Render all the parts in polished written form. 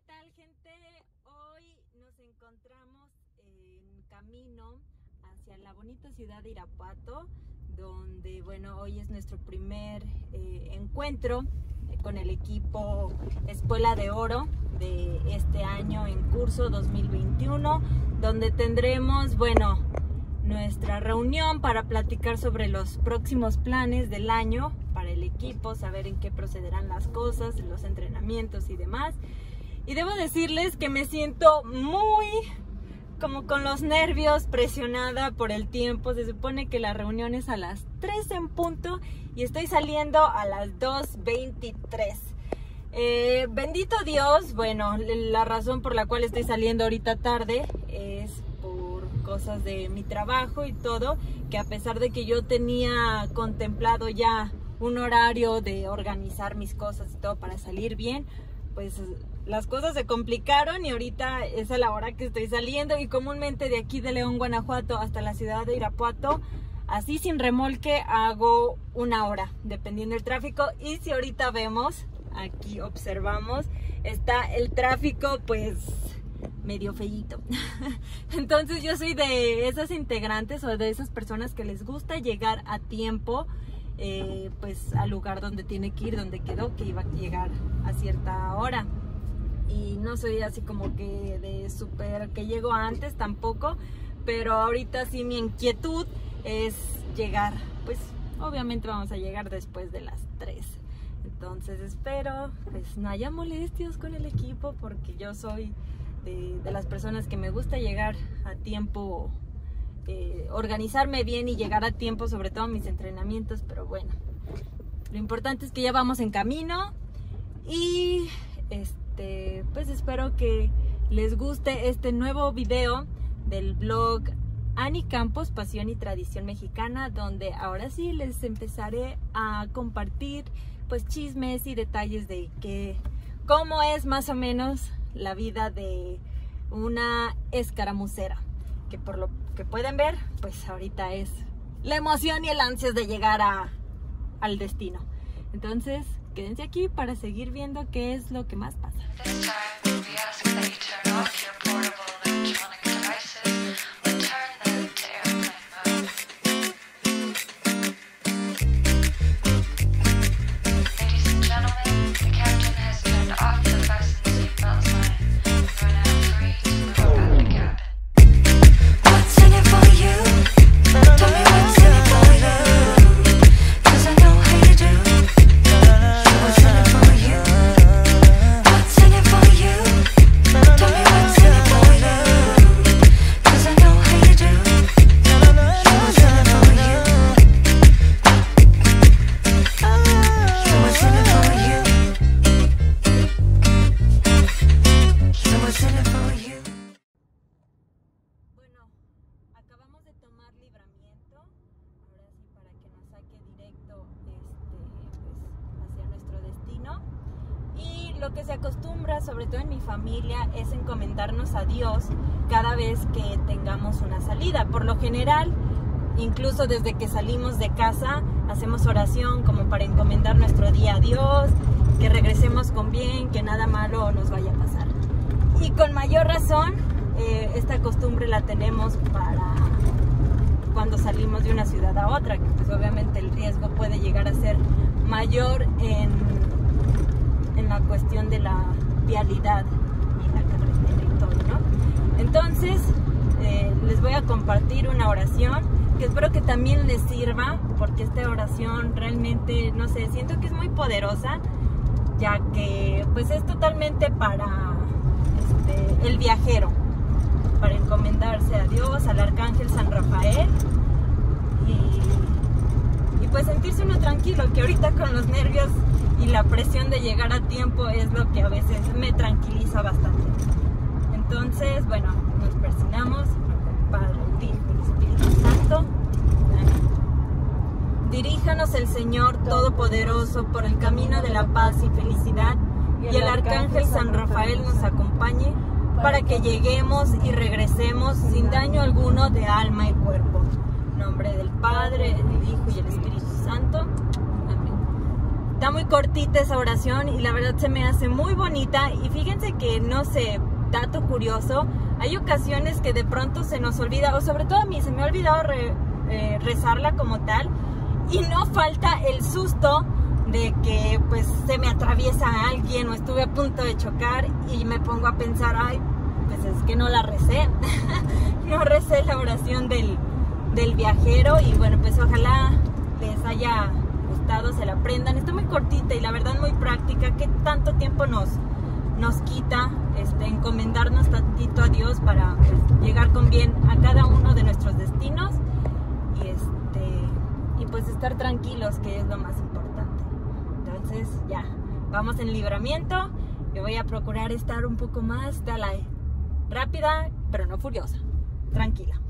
tal, gente? Hoy nos encontramos en camino hacia la bonita ciudad de Irapuato, donde, bueno, hoy es nuestro primer encuentro con el equipo Espuela de Oro de este año en curso 2021, donde tendremos, bueno, nuestra reunión para platicar sobre los próximos planes del año para el equipo, saber en qué procederán las cosas, los entrenamientos y demás. Y debo decirles que me siento muy como con los nervios, presionada por el tiempo. Se supone que la reunión es a las 3 en punto y estoy saliendo a las 2:23. Bendito Dios, bueno, la razón por la cual estoy saliendo ahorita tarde es por cosas de mi trabajo y todo, que a pesar de que yo tenía contemplado ya un horario de organizar mis cosas y todo para salir bien, pues las cosas se complicaron y ahorita es a la hora que estoy saliendo. Y comúnmente de aquí de León, Guanajuato hasta la ciudad de Irapuato, así sin remolque, hago 1 hora dependiendo del tráfico. Y si ahorita vemos, aquí observamos, está el tráfico pues medio feíto. Entonces yo soy de esas integrantes o de esas personas que les gusta llegar a tiempo, pues al lugar donde tiene que ir, donde quedó que iba a llegar a cierta hora. Y no soy así como que de súper que llego antes tampoco, pero ahorita sí mi inquietud es llegar, pues obviamente vamos a llegar después de las 3. Entonces espero pues no haya molestias con el equipo, porque yo soy de las personas que me gusta llegar a tiempo, organizarme bien y llegar a tiempo, sobre todo mis entrenamientos. Pero bueno, lo importante es que ya vamos en camino y pues espero que les guste este nuevo video del blog Ani Campos, Pasión y Tradición Mexicana, donde ahora sí les empezaré a compartir pues chismes y detalles de cómo es más o menos la vida de una escaramucera, que por lo que pueden ver, pues ahorita es la emoción y el ansias de llegar al destino. Entonces quédense aquí para seguir viendo qué es lo que más pasa. Acabamos de tomar libramiento, ahora sí, para que nos saque directo pues, hacia nuestro destino. Y lo que se acostumbra, sobre todo en mi familia, es encomendarnos a Dios cada vez que tengamos una salida. Por lo general, incluso desde que salimos de casa, hacemos oración como para encomendar nuestro día a Dios, que regresemos con bien, que nada malo nos vaya a pasar. Y con mayor razón, esta costumbre la tenemos para cuando salimos de una ciudad a otra, que pues obviamente el riesgo puede llegar a ser mayor en la cuestión de la vialidad y la carretera y todo, ¿no? Entonces les voy a compartir una oración que espero que también les sirva, porque esta oración realmente, no sé, siento que es muy poderosa, ya que pues es totalmente para el viajero, para encomendarse a Dios, al arcángel San Rafael y pues sentirse uno tranquilo, que ahorita con los nervios y la presión de llegar a tiempo es lo que a veces me tranquiliza bastante. Entonces, bueno, nos persignamos al Padre, el Hijo y el Espíritu Santo. Diríjanos el Señor Todopoderoso por el camino de la paz y felicidad, y el arcángel San Rafael nos acompañe para que lleguemos y regresemos sin daño alguno de alma y cuerpo. En nombre del Padre, del Hijo y el Espíritu Santo. Amén. Está muy cortita esa oración y la verdad se me hace muy bonita. Y fíjense que, no sé, dato curioso, hay ocasiones que de pronto se nos olvida, o sobre todo a mí se me ha olvidado rezarla como tal, y no falta el susto de que pues se me atraviesa alguien o estuve a punto de chocar y me pongo a pensar, ay, pues es que no la recé, no recé la oración del viajero. Y bueno, pues ojalá les haya gustado, se la aprendan. Está muy cortita y la verdad muy práctica. ¿Qué tanto tiempo nos quita encomendarnos tantito a Dios para pues, llegar con bien a cada uno de nuestros destinos y pues estar tranquilos, que es lo más importante? Entonces ya, vamos en libramiento. Yo voy a procurar estar un poco más rápida, pero no furiosa, tranquila.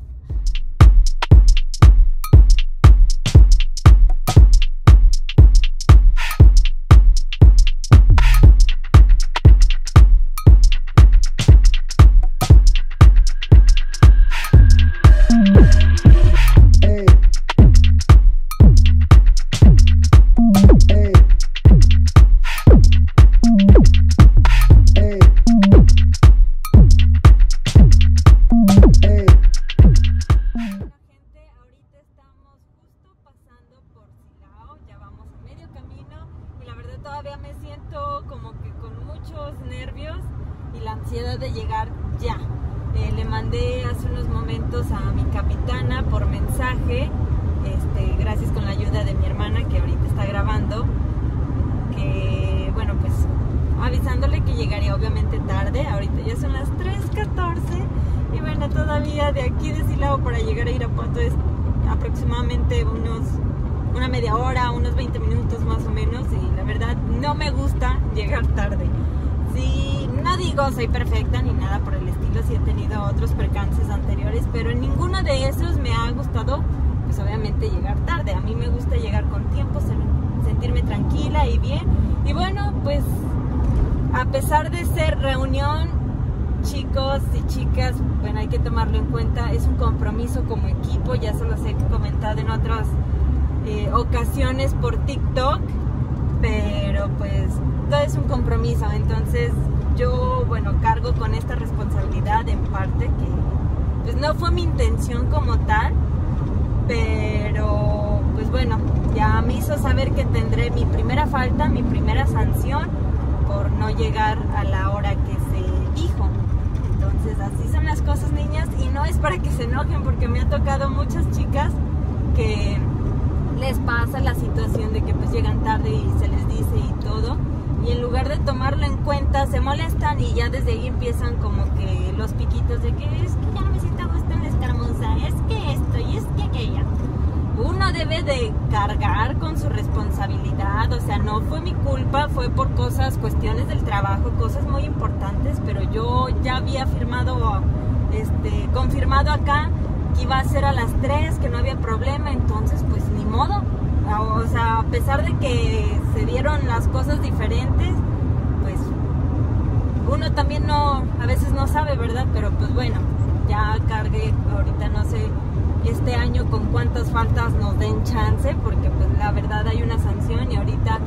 Todavía me siento como que con muchos nervios y la ansiedad de llegar ya. Le mandé hace unos momentos a mi capitana por mensaje, gracias con la ayuda de mi hermana que ahorita está grabando, que bueno, pues avisándole que llegaría obviamente tarde. Ahorita ya son las 3:14 y bueno, todavía de aquí de Silao para llegar a Irapuato es aproximadamente una media hora, unos 20 minutos más o menos, y la verdad no me gusta llegar tarde. Sí, no digo soy perfecta ni nada por el estilo, sí he tenido otros percances anteriores, pero en ninguno de esos me ha gustado, pues obviamente llegar tarde. A mí me gusta llegar con tiempo, sentirme tranquila y bien. Y bueno, pues a pesar de ser reunión, chicos y chicas, bueno, hay que tomarlo en cuenta, es un compromiso como equipo, ya se los he comentado en otras ocasiones por TikTok, pero pues todo es un compromiso. Entonces yo, bueno, cargo con esta responsabilidad en parte, que pues no fue mi intención como tal, pero pues bueno, ya me hizo saber que tendré mi primera falta, mi primera sanción por no llegar a la hora que se dijo. Entonces así son las cosas, niñas, y no es para que se enojen, porque me ha tocado muchas chicas que les pasa la situación de que pues llegan tarde y se les dice y todo, y en lugar de tomarlo en cuenta se molestan y ya desde ahí empiezan como que los piquitos de que es que ya no me siento a gusto en la escaramuza, es que esto y es que aquella. Uno debe de cargar con su responsabilidad, o sea, no fue mi culpa, fue por cuestiones del trabajo, cosas muy importantes, pero yo ya había confirmado acá que iba a ser a las 3, que no había problema, entonces pues ni modo. O sea, a pesar de que se dieron las cosas diferentes, pues uno también a veces no sabe, ¿verdad? Pero pues bueno, ya cargué, ahorita no sé este año con cuántas faltas nos den chance, porque pues la verdad hay una sanción, y ahorita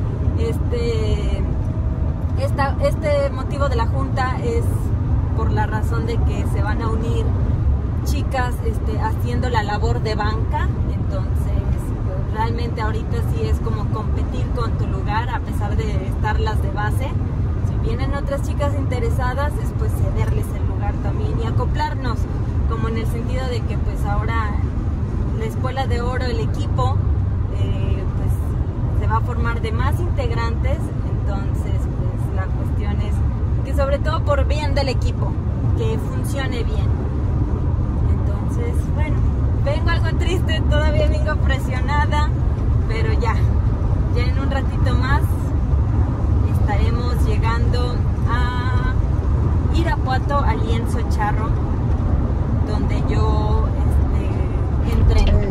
este motivo de la junta es por la razón de que se van a unir chicas haciendo la labor de banca. Entonces pues, realmente ahorita sí es como competir con tu lugar, a pesar de estar las de base. Si vienen otras chicas interesadas, es pues cederles el lugar también y acoplarnos, como en el sentido de que pues ahora la Escuela de Oro, el equipo pues se va a formar de más integrantes. Entonces pues la cuestión es que sobre todo por bien del equipo, que funcione bien. Entonces, bueno, vengo algo triste, todavía vengo presionada, pero ya en un ratito más estaremos llegando a Irapuato, al Lienzo Charro, donde yo entreno.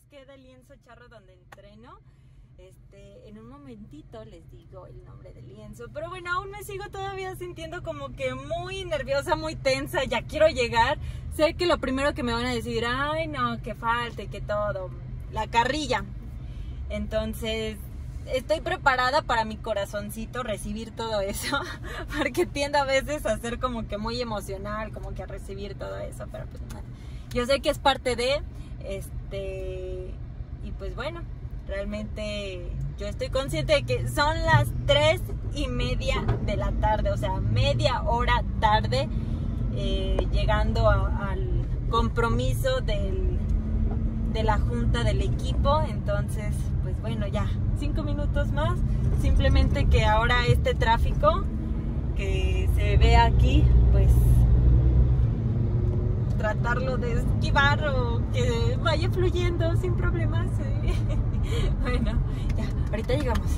queda el lienzo charro donde entreno. En un momentito les digo el nombre del lienzo, pero bueno, aún me sigo todavía sintiendo como que muy nerviosa, muy tensa, ya quiero llegar. Sé que lo primero que me van a decir, ay no, que falte, que todo, la carrilla. Entonces estoy preparada para mi corazoncito recibir todo eso, porque tiendo a veces a ser como que muy emocional, como que a recibir todo eso, pero pues nada. Yo sé que es parte de, y pues bueno, realmente yo estoy consciente de que son las 3:30 de la tarde, o sea, media hora tarde, llegando al compromiso de la junta del equipo. Entonces, pues bueno, ya 5 minutos más, simplemente que ahora este tráfico que se ve aquí, pues tratarlo de esquivar o que vaya fluyendo sin problemas. Bueno, ya, ahorita llegamos.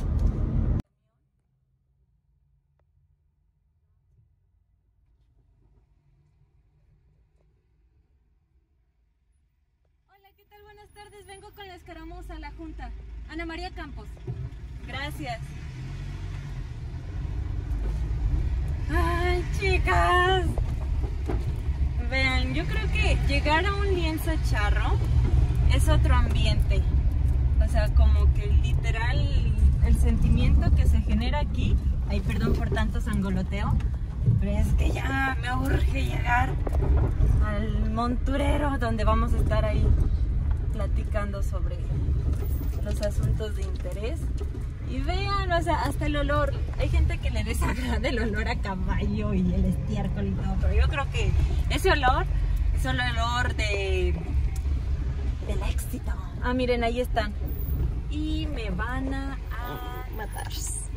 Hola, ¿qué tal? Buenas tardes, vengo con la escaramuza a la junta. Ana María Campos. Gracias. Ay, chicas. Vean, yo creo que llegar a un lienzo charro es otro ambiente. O sea, como que literal el sentimiento que se genera aquí. Ay, perdón por tanto sangoloteo, pero es que ya me urge llegar al monturero donde vamos a estar ahí platicando sobre los asuntos de interés. Y vean, o sea, hasta el olor. Hay gente que le desagrada el olor a caballo y el estiércol y todo, pero yo creo que ese olor es el olor del éxito. Ah, miren, ahí están. Y me van a matar.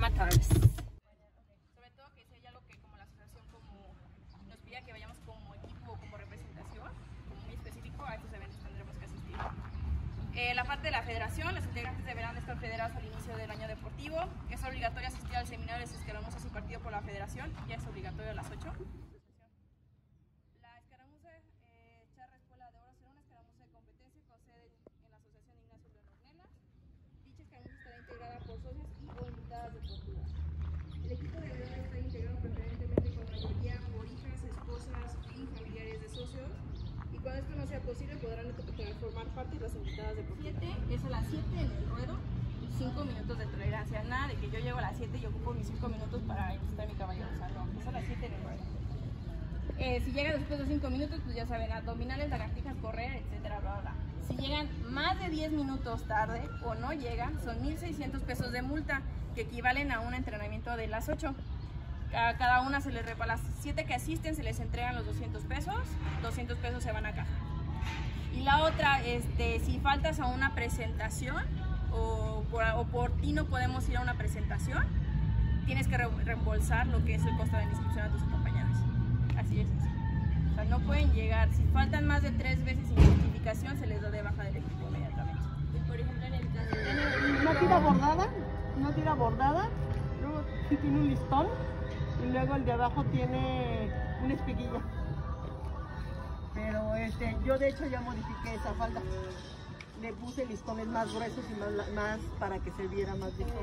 Sobre todo que si hay algo que como la asociación como nos pida que vayamos como equipo o como representación, como muy específico, a estos eventos tendremos que asistir. La parte de la federación, los integrantes deberán estar federados al inicio del año deportivo. Es obligatorio asistir al seminario de escaramuzas impartido por la federación, ya es obligatorio a las 8. La escaramuza charra Escuela de Oro será una escaramuza de competencia con sede en la Asociación Ignacio León Ornelas. Dicha escaramuza estará integrada por socios y o invitadas deportivas. El equipo deberá estar integrado preferentemente con mayoría por hijas, esposas y familiares de socios. Y cuando esto no sea posible, podrán formar parte de las invitadas deportivas. Es a las 7 en el ruedo y 5 minutos de tolerancia. Nada de que yo llego a las 7 y ocupo mis 5 minutos para estar mi caballo. O sea, no, es a las 7 en el ruedo. Si llegan después de 5 minutos, pues ya saben, abdominales, lagartijas, correr, etcétera, bla, bla. Si llegan más de 10 minutos tarde o no llegan, son 1,600 pesos de multa, que equivalen a un entrenamiento de las 8. A cada una se les repara, las 7 que asisten se les entregan los 200 pesos, 200 pesos se van a caja. Y la otra, si faltas a una presentación o por ti no podemos ir a una presentación, tienes que reembolsar lo que es el costo de la inscripción a tus compañeros. Así es. O sea, no pueden llegar, si faltan más de 3 veces sin identificación, se les da de baja del equipo inmediatamente. Y por ejemplo, en el caso una tira bordada, luego sí tiene un listón y luego el de abajo tiene una espiguilla. Pero yo de hecho ya modifiqué esa falda. Le puse listones más gruesos y más para que se viera más vistoso.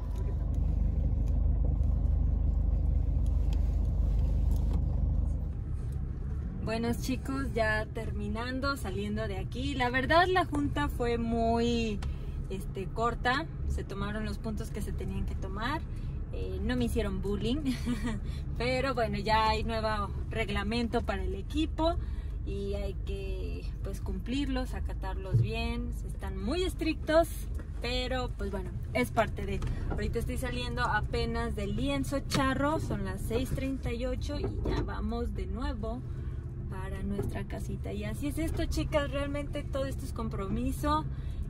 Buenos chicos, ya terminando, saliendo de aquí. La verdad la junta fue muy corta, se tomaron los puntos que se tenían que tomar, no me hicieron bullying, pero bueno, ya hay nuevo reglamento para el equipo y hay que pues cumplirlos, acatarlos bien, están muy estrictos, pero pues bueno, es parte de... Ahorita estoy saliendo apenas del lienzo charro, son las 6:38 y ya vamos de nuevo para nuestra casita. Y así es esto, chicas, realmente todo esto es compromiso,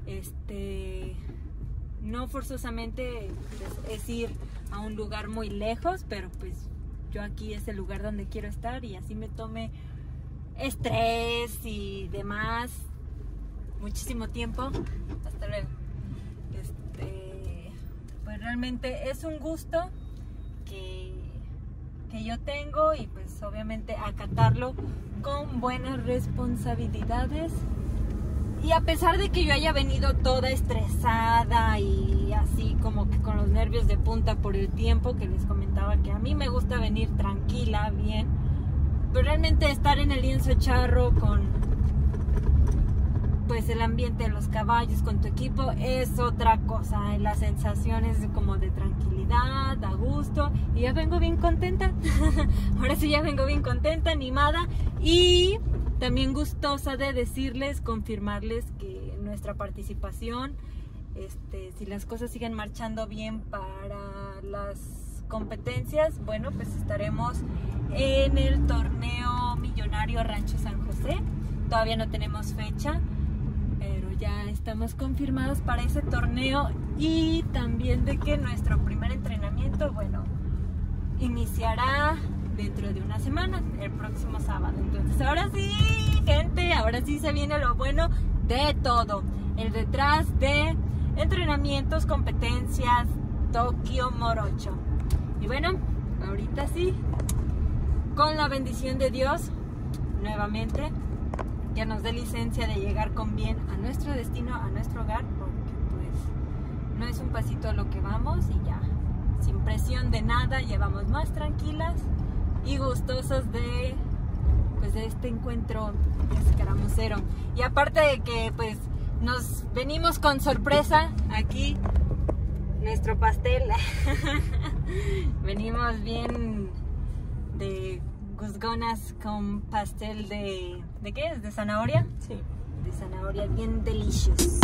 no forzosamente es ir a un lugar muy lejos, pero pues yo aquí es el lugar donde quiero estar y así me tome estrés y demás muchísimo tiempo. Hasta luego. Pues realmente es un gusto que yo tengo y pues obviamente acatarlo con buenas responsabilidades Y a pesar de que yo haya venido toda estresada y así como que con los nervios de punta por el tiempo, que les comentaba que a mí me gusta venir tranquila, bien, pero realmente estar en el lienzo charro con pues el ambiente de los caballos, con tu equipo, es otra cosa. La sensación es como de tranquilidad, a gusto, y ya vengo bien contenta. Ahora sí ya vengo bien contenta, animada y también gustosa de decirles, confirmarles que nuestra participación, si las cosas siguen marchando bien para las competencias, bueno, pues estaremos en el torneo millonario Rancho San José. Todavía no tenemos fecha, pero ya estamos confirmados para ese torneo, y también de que nuestro primer entrenamiento, bueno, iniciará dentro de una semana, el próximo sábado. Entonces ahora sí, gente, ahora sí se viene lo bueno de todo, el detrás de entrenamientos, competencias, Tokio Morocho. Y bueno, ahorita sí, con la bendición de Dios, nuevamente, ya nos dé licencia de llegar con bien a nuestro destino, a nuestro hogar, porque pues no es un pasito a lo que vamos, y ya, sin presión de nada, llevamos más tranquilas y gustosas de este encuentro escaramuzero. Y aparte de que pues nos venimos con sorpresa aquí, nuestro pastel. Venimos bien de guzgonas con pastel de ¿qué es? ¿De zanahoria? Sí. De zanahoria, bien delicious.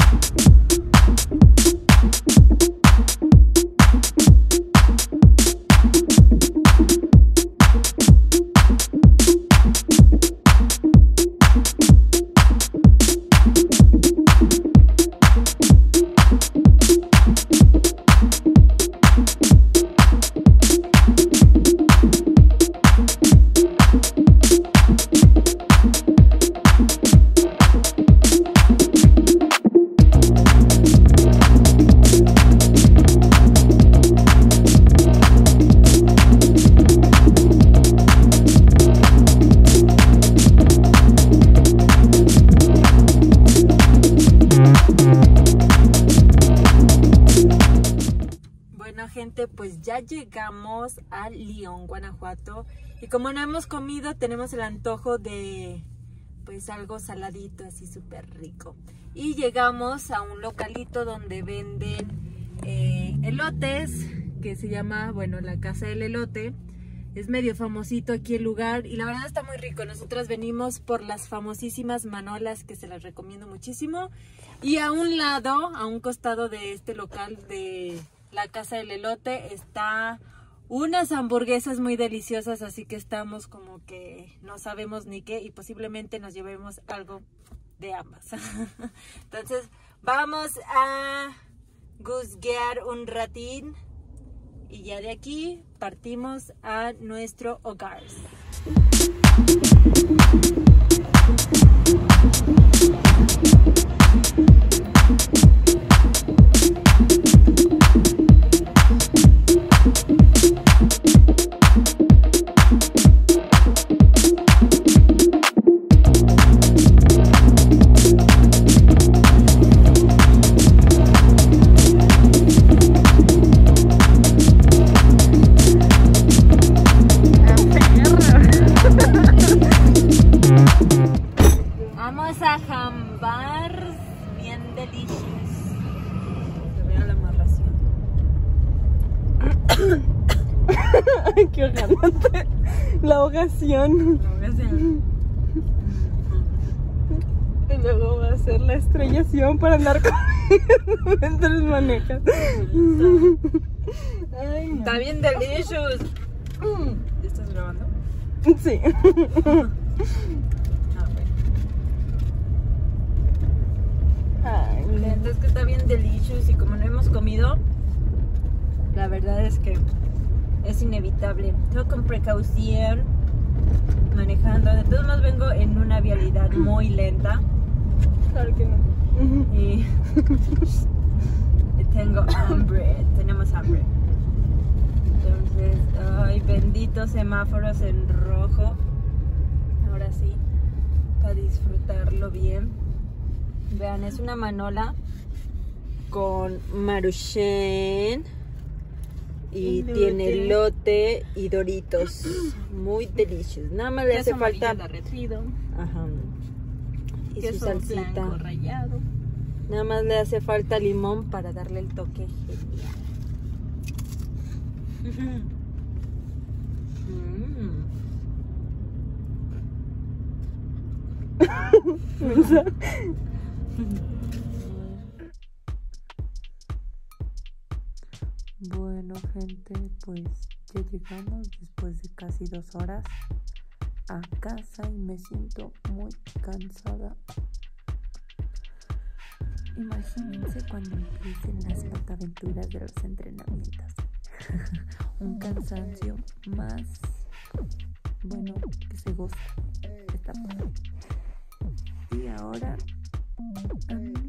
Gente, pues ya llegamos a León, Guanajuato, y como no hemos comido, tenemos el antojo de pues algo saladito, así súper rico, y llegamos a un localito donde venden elotes, que se llama, bueno, la Casa del Elote. Es medio famosito aquí el lugar, y la verdad está muy rico. Nosotras venimos por las famosísimas manolas, que se las recomiendo muchísimo, y a un lado, a un costado de este local de la Casa del Elote, está unas hamburguesas muy deliciosas, así que estamos como que no sabemos ni qué, y posiblemente nos llevemos algo de ambas. Entonces vamos a guzguear un ratín, y ya de aquí partimos a nuestro hogar. Vamos a jambar bien delicioso. Se vea la amarración. Ay, qué hojante. La ahogación. Y luego va a ser la estrellación para andar corriendo mientras manejas. Ay, no. Está bien delicious. ¿Ya estás grabando? Sí. Ay, Gente, es que está bien delicious, y como no hemos comido, la verdad es que es inevitable. Todo con precaución, manejando. De todos modos vengo en una vialidad muy lenta. claro que no. Y tengo hambre, tenemos hambre. Entonces, ay, benditos semáforos en rojo. Ahora sí, para disfrutarlo bien. Vean, es una manola con maruchan y tiene elote y doritos. Muy deliciosos. Nada más le hace falta derretido, ajá, y su queso salsita blanco rallado. Nada más le hace falta limón para darle el toque genial. Bueno, gente, pues ya llegamos después de casi 2 horas a casa y me siento muy cansada. Imagínense cuando empiecen las pataventuras de los entrenamientos. Un cansancio más, bueno, que se goza. Está padre. Y ahora